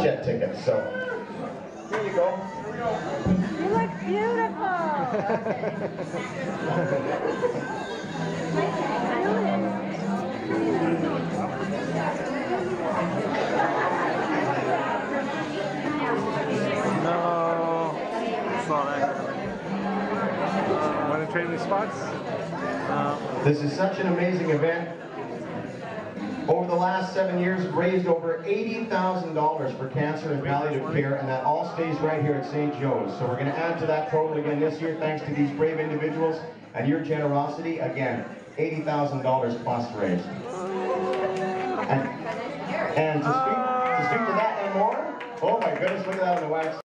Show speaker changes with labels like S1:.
S1: jet tickets. So here you go.
S2: You look beautiful.
S3: No, saw that. Want to trade me spots?
S1: This is such an amazing event. Over the last 7 years, raised over $80,000 for cancer and palliative care, and that all stays right here at St. Joe's. So we're going to add to that total again this year, thanks to these brave individuals and your generosity. Again, $80,000 plus raised. And to speak to that and more, oh my goodness, look at that on the wax.